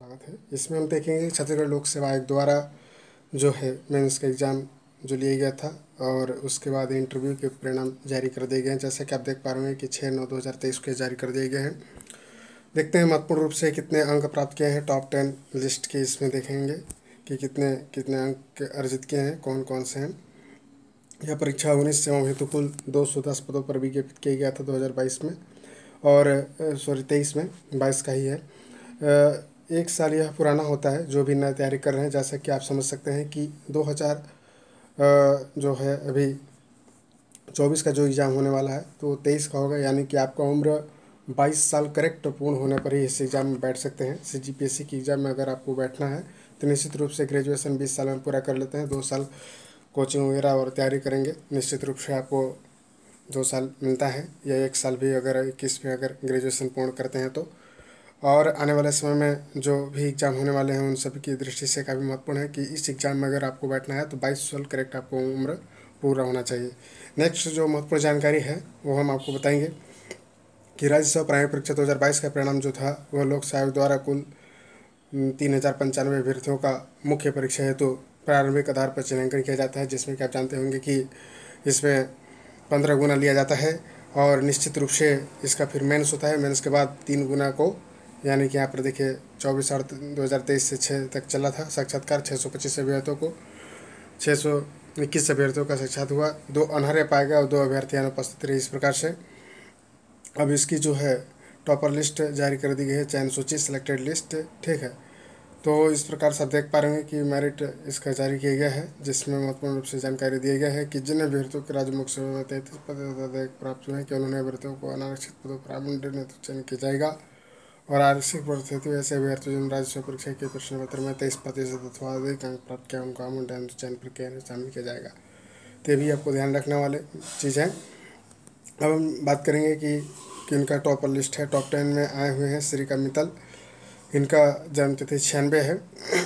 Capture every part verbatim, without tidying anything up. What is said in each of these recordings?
स्वागत है। इसमें हम देखेंगे छत्तीसगढ़ लोक सेवा आयोग द्वारा जो है मेंस का एग्ज़ाम जो लिया गया था और उसके बाद इंटरव्यू के परिणाम जारी कर दिए गए हैं। जैसे कि आप देख पा रहे हैं कि छः नौ दो हज़ार तेईस के जारी कर दिए गए हैं। देखते हैं महत्वपूर्ण रूप से कितने अंक प्राप्त किए हैं। टॉप टेन लिस्ट के इसमें देखेंगे कि कितने कितने अंक अर्जित किए हैं, कौन कौन से हैं। यह परीक्षा उन्नीस सेवाओं हेतु कुल दो सौ दस पदों पर विज्ञापित किया गया था दो हज़ार बाईस में, और सॉरी तेईस में, बाईस का ही है। अ, एक साल यह पुराना होता है जो भी नई तैयारी कर रहे हैं। जैसा कि आप समझ सकते हैं कि दो हज़ार जो है अभी चौबीस का जो एग्ज़ाम होने वाला है तो तेईस का होगा, यानी कि आपका उम्र बाईस साल करेक्ट पूर्ण होने पर ही इस एग्ज़ाम में बैठ सकते हैं। सी जी पी एस सी की एग्ज़ाम में अगर आपको बैठना है तो निश्चित रूप से ग्रेजुएशन बीस साल में पूरा कर लेते हैं। दो साल कोचिंग वगैरह और तैयारी करेंगे, निश्चित रूप से आपको दो साल मिलता है, या एक साल भी अगर इक्कीस में अगर ग्रेजुएशन पूर्ण करते हैं तो। और आने वाले समय में जो भी एग्ज़ाम होने वाले हैं उन सभी की दृष्टि से काफ़ी महत्वपूर्ण है कि इस एग्ज़ाम में अगर आपको बैठना है तो बाईस साल करेक्ट आपको उम्र पूरा होना चाहिए। नेक्स्ट जो महत्वपूर्ण जानकारी है वो हम आपको बताएंगे कि राज्यसभा प्राइमरी परीक्षा दो हज़ार बाईस का परिणाम जो था वह लोक सेवा आयोग द्वारा कुल तीन हज़ार पंचानवे अभ्यर्थियों का मुख्य परीक्षा हेतु तो प्रारंभिक आधार पर चयनांकन किया जाता है, जिसमें कि आप जानते होंगे कि इसमें पंद्रह गुना लिया जाता है और निश्चित रूप से इसका फिर मेंस होता है। मेंस के बाद तीन गुना को, यानी कि यहाँ पर देखिए चौबीस आठ दो हज़ार तेईस से छः तक चला था साक्षात्कार। छः सौ पच्चीस अभ्यर्थियों को छः सौ इक्कीस अभ्यर्थियों का साक्षात हुआ, दो अनहरे पाए गए और दो अभ्यर्थी अनुपस्थित रहे। इस प्रकार से अब इसकी जो है टॉपर लिस्ट जारी कर दी गई है, चयन सूची सिलेक्टेड लिस्ट, ठीक है। तो इस प्रकार से आप देख पा रहे हैं कि मेरिट इसका जारी किया गया है, जिसमें महत्वपूर्ण रूप से जानकारी दी गई है कि जिन अभ्यर्थियों के राज्य मुख्य सेवा में तैंतीस पद अधिक प्राप्त हुए हैं कि उन्होंने अभ्यर्थियों को अनारक्षित पदों पर आवंटन हेतु चयन किया जाएगा। और आरक्षित पद हेतु ऐसे अभ्यर्थियों जिन राज्य सेवा परीक्षा के प्रश्न पत्र में तेईस प्रतिशत अथवा अधिक अंक प्राप्त किया उनको आवंटन हेतु चयन प्रक्रिया में शामिल किया जाएगा। तो ये भी आपको ध्यान रखने वाले चीज़ है। अब हम बात करेंगे कि किनका टॉपर लिस्ट है। टॉप टेन में आए हुए हैं श्रीका मित्तल, इनका जन्म तिथि छियानवे है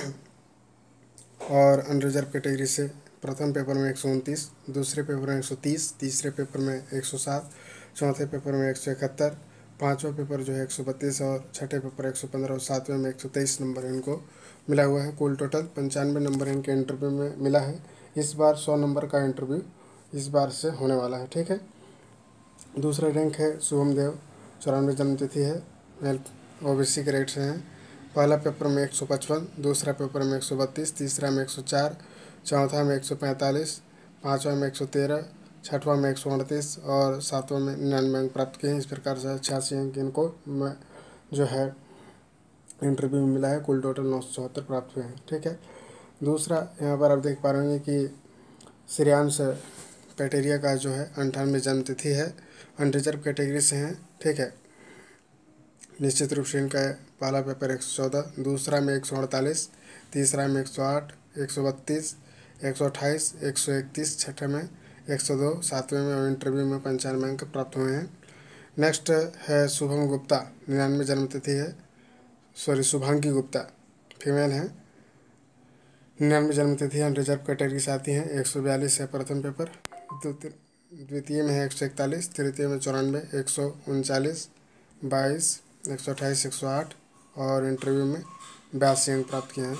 और अनरिजर्व कैटेगरी से प्रथम पेपर में एक सौ उनतीस, दूसरे पेपर में एक सौ तीस, तीसरे पेपर में एक सौ सात, चौथे पेपर में एक सौ इकहत्तर, पाँचवा पेपर जो है एक सौ बत्तीस और छठे पेपर एक सौ पंद्रह और सातवें में एक सौ तेईस नंबर इनको मिला हुआ है। कुल टोटल पंचानवे नंबर इनके इंटरव्यू में मिला है। इस बार सौ नंबर का इंटरव्यू इस बार से होने वाला है, ठीक है। दूसरा रैंक है शुभम देव, चौरानवे जन्म तिथि है, male O B C grade से हैं। पहला पेपर में एक सौ पचपन, दूसरा पेपर में एक सौ बत्तीस, तीसरा में एक सौ चार, चौथा में एक सौ पैंतालीस, पाँचवा में एक सौ तेरह, छठवां में एक सौ अड़तीस और सातवां में निन्यानवे अंक प्राप्त किए हैं। इस प्रकार से छियासी अंक इनको जो है इंटरव्यू में मिला है। कुल टोटल नौ सौ चौहत्तर प्राप्त हुए हैं, ठीक है। दूसरा यहाँ पर आप देख पा रहे हैं कि श्रेयांश पैटेरिया का जो है अंठानवे जन्म तिथि है, अनरिजर्व कैटेगरी से हैं, ठीक है। निश्चित रूप से इनका पहला पेपर एक सौ चौदह, दूसरा में एक सौ अड़तालीस, तीसरा में एक सौ आठ, एक सौ बत्तीस, एक सौ अट्ठाईस, एक सौ इकतीस, छठे में एक सौ दो, सातवें में और इंटरव्यू में पंचानवे अंक प्राप्त हुए हैं। नेक्स्ट है शुभम गुप्ता, निन्यानवे जन्म तिथि है, सॉरी शुभांगी गुप्ता फीमेल हैं, निन्यानवे जन्म तिथि है, रिजर्व कैटेगरी से आती हैं। एक सौ बयालीस है प्रथम पेपर, द्वितीय में है एक सौ इकतालीस, तृतीय में चौरानवे, एक सौ उनचालीस, बाईस, एक सौ अट्ठाईस, एक सौ आठ और इंटरव्यू में बयासी अंक प्राप्त किए हैं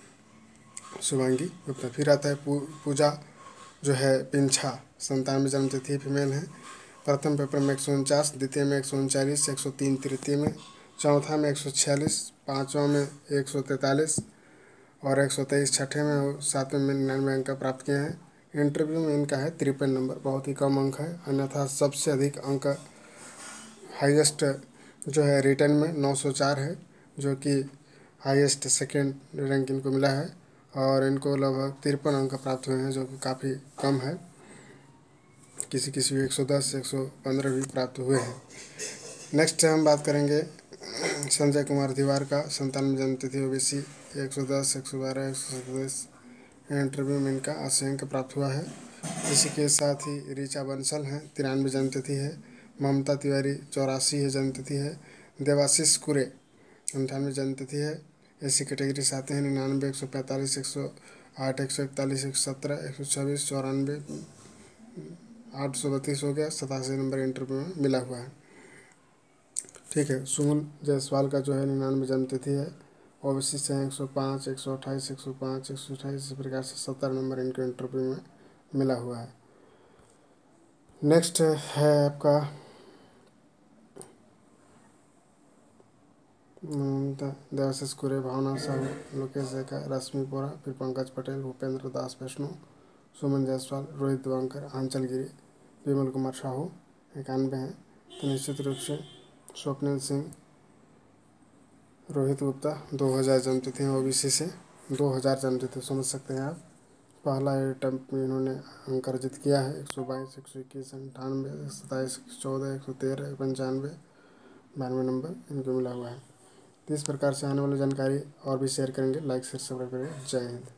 शुभांगी गुप्ता। फिर आता है पू, पूजा जो है पिंछा, संतानवे जन्म तिथि फीमेल हैं, प्रथम पेपर में एक सौ उनचास, द्वितीय में एक सौ उनचालीस, एक सौ तीन तृतीय में, चौथा में एक सौ छियालीस, पाँचवा में एक सौ तैंतालीस और एक सौ तेईस छठे में और सातवें में निन्यानवे अंक प्राप्त किए हैं। इंटरव्यू में इनका है तिरपन नंबर, बहुत ही कम अंक है। अन्यथा सबसे अधिक अंक हाईएस्ट जो है रिटर्न में नौ सौ चार है, जो कि हाईएस्ट सेकेंड रैंक इनको मिला है और इनको लगभग तिरपन अंक प्राप्त हुए हैं, जो कि काफ़ी कम है। किसी किसी भी एक सौ दस, एक सौ पंद्रह भी प्राप्त हुए हैं। नेक्स्ट हम बात करेंगे संजय कुमार तिवारी का, संतानवे जन्म तिथि ओबीसी, एक सौ दस, एक सौ बारह, एक सौ सत्ताईस इंटरव्यू में इनका अस्सी अंक प्राप्त हुआ है। इसी के साथ ही ऋचा बंसल हैं, तिरानवे जन्म तिथि है, ममता तिवारी चौरासी है जन्म तिथि है, देवाशीष कुरे अंठानवे जन्म तिथि है, ऐसी कैटेगरी से आते हैं। निन्यानवे, एक सौ पैंतालीस, एक सौ आठ, एक सौ इकतालीस, एक सौ सत्रह, एक सौ छब्बीस, चौरानवे, आठ सौ बत्तीस हो गया, सतासी नंबर इंटरव्यू में मिला हुआ है, ठीक है। सुमन जायसवाल का जो है निन्यानवे जन्म तिथि है, ओबीसी से एक सौ पाँच, एक सौ अट्ठाईस, एक सौ पाँच, एक सौ अट्ठाईस, इस प्रकार से सत्तर नंबर इनको इंटरव्यू में मिला हुआ है। नेक्स्ट है आपका देवाशीष कुरे, भावना साहू, लोकेश जैका, रश्मि बोरा, फिर पंकज पटेल, भूपेंद्र दास वैष्णव, सुमन जायसवाल, रोहित दिवांकर, आंचल गिरी, विमल कुमार साहू इक्यानवे हैं। तो निश्चित रूप से स्वप्निल सिंह, रोहित गुप्ता दो हज़ार जन्मतिथि थे ओबीसी से, दो हज़ार जन्मतिथि समझ सकते हैं आप। पहला अटैम्प्ट में इन्होंने अंक अर्जित किया है। एक सौ बाईस, एक सौ इक्कीस, अंठानवे, सत्ताईस, चौदह, एक सौ तेरह, पंचानवे, बानवे नंबर इनको मिला हुआ है। तो इस प्रकार से आने वाली जानकारी और भी शेयर करेंगे। लाइक शेयर सब्सक्राइब करें। जय हिंद।